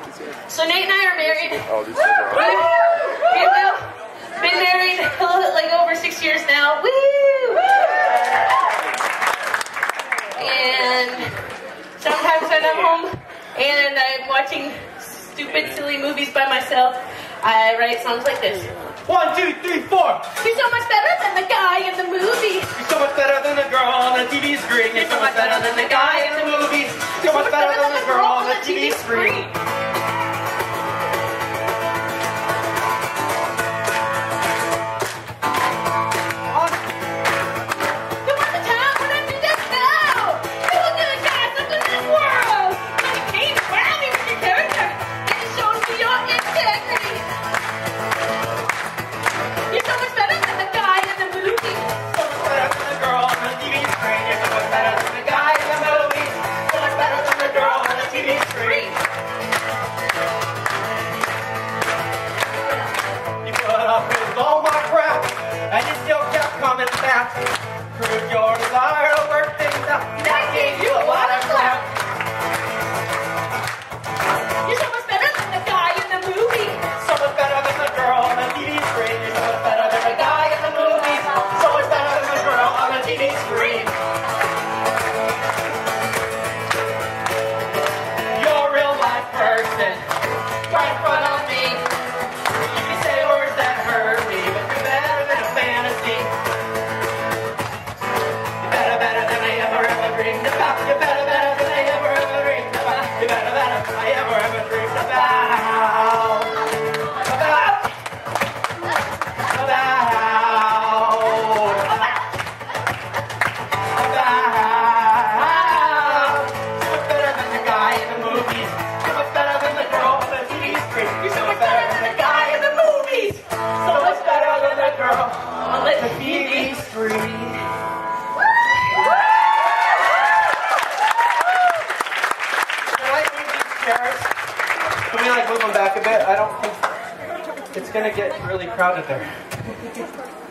So Nate and I are married. Oh, these guys are We've been married like over 6 years now. Woo! And sometimes when I'm home and I'm watching stupid, silly movies by myself, I write songs like this. 1, 2, 3, 4. You're so much better than the guy in the movie. You're so much better than the girl on the TV screen. You're so much better than the guy in the movies. You're so much better than the girl on the TV screen. And you still kept coming back. Proved your desire to work things out. That gave you a lot of crap. You're so much better than the guy in the movie. So much better than the girl on the TV screen. You're so much better than the guy in the movie. So much better than the girl on the TV screen. You're a real life person. Right in front of me. You can say words that hurt me, but you're better than a fantasy. You're better than I ever dreamed about. You're better than I ever dreamed about. You're better than I ever dreamed about. So much better than the guy in the movies. So much better than the girl on the TV screen. You're so much better than the guy in the movies. So much better than the girl on the TV screen. Can I move these chairs? Can we like move them back a bit? I don't think it's gonna get really crowded there.